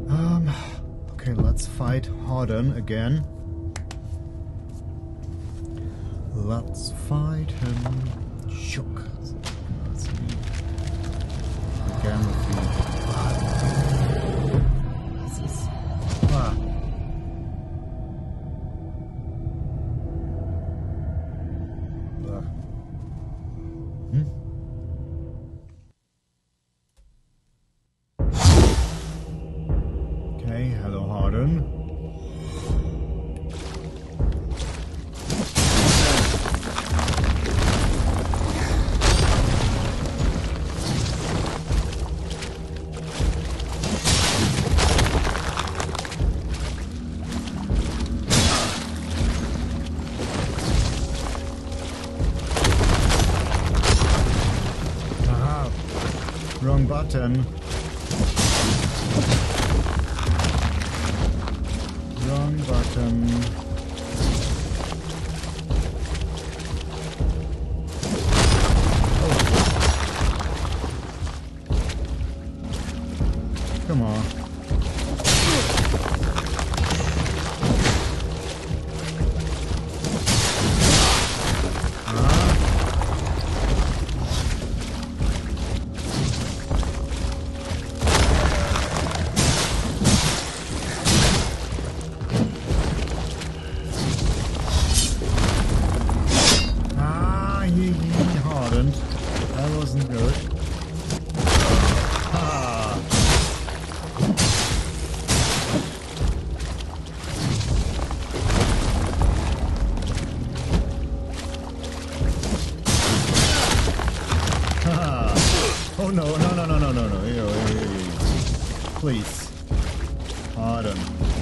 Okay, let's fight Hadern again. Let's fight him. Shook. Let's see. Again with the... This is... Okay, hello Hadern. Wrong button. Wrong button. Oh. Come on. That wasn't good. Ah. Oh no, no, no, no, no, no, no. Please. Hadern.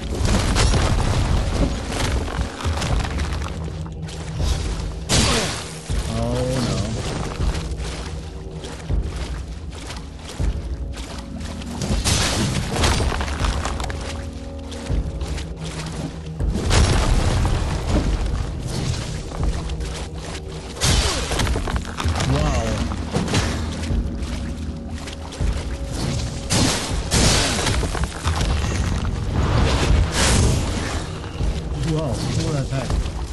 Wow, full attack.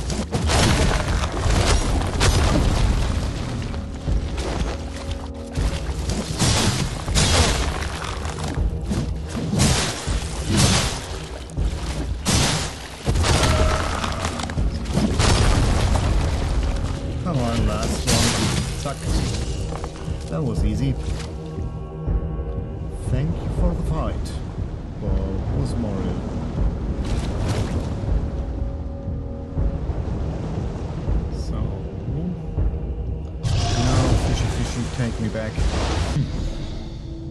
Come on, last one. Suck. That was easy. Thank you for the fight. Well, was Mario. Take me back.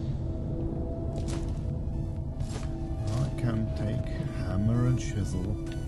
I can take hammer and chisel.